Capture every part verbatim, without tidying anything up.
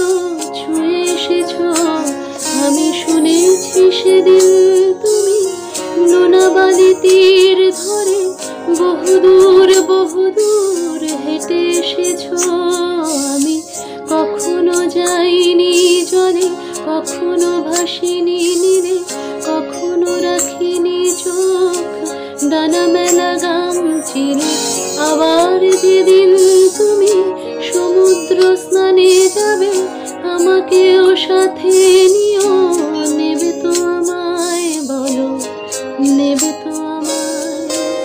ছুঁয়ে এসেছো। আমি শুনেছি সেদিন তুমি লোনাবালি তীর ধরে বহুদূর বহুদূর হেঁটে এসেছো। আমি কখনো যাইনি জলে, কখনো ভাসিনি নীরে, কখনো রাখিনি চোখ ডানা মেলা গাম চিরে। আবার যেদিন তুমি সমুদ্র স্নানে যাবে, আমাকেও সাথে নিও। নেবে তো আমায়, বলো নেবে তো আমায়?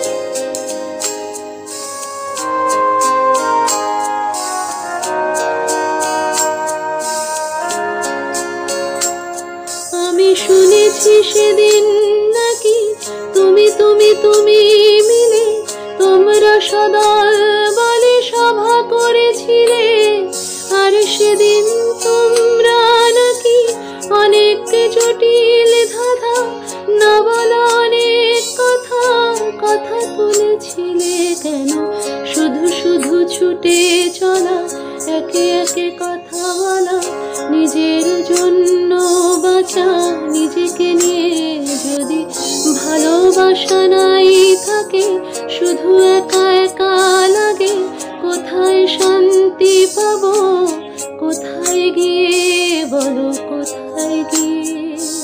আমি শুনেছি সেদিন নাকি তুমি তুমি তুমি মিলে তোমরা সদল বলে সভা করেছিলে। আর সেদিন তোমরা নাকি অনেক জটিল ধাঁধা না বলা অনেক কথা কথা তুলেছিলে। কেন শুধু শুধু ছুটে চলা, একে একে কথা বলা, নিজের জন্য বাঁচা, নিজেকে নিয়ে যদি ভালোবাসা নাই থাকে, শুধু একা একা লাগে। কোথায় শান্তি পাবো, কোথায় গিয়ে, বলো কোথায় গিয়ে?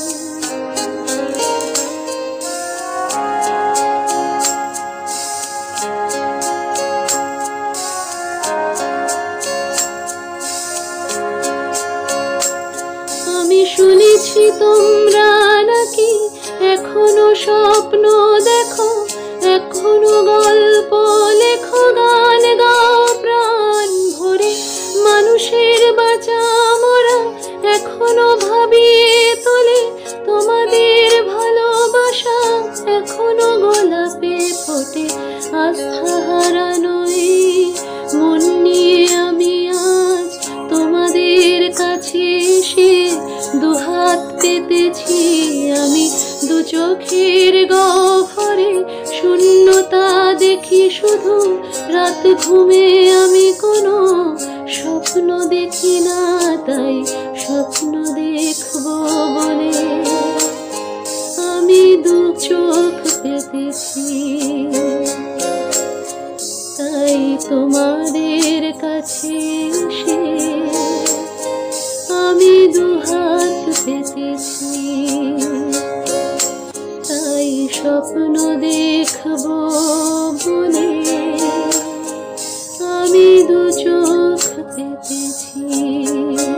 আমি শুনেছি তোমরা নাকি এখনো স্বপ্ন দেখো, এখনো গল্প লেখো, গান গাও প্রাণ ভরে। মানুষের বাঁচা মরা এখনো ভাবিয়ে তোলে তোমাদের ভালোবাসা, এখনো গোলাপে ফোটে। আস্থা হারানো এই মন নিয়ে আমি আজ তোমাদের কাছে এসে দুহাত পেতেছি। আমি দু চোখের গহ্বরে শূন্যতা দেখি শুধু, রাত ঘুমে আমি কোনো স্বপ্ন দেখি না। তাই স্বপ্ন দেখবো বলে আমি দু চোখ পেতেছি। তাই তোমাদের কাছে এসে আমি দুহাত পেতেছি। তাই স্বপ্ন দেখবো বলে আমি দু চোখ পেতেছি।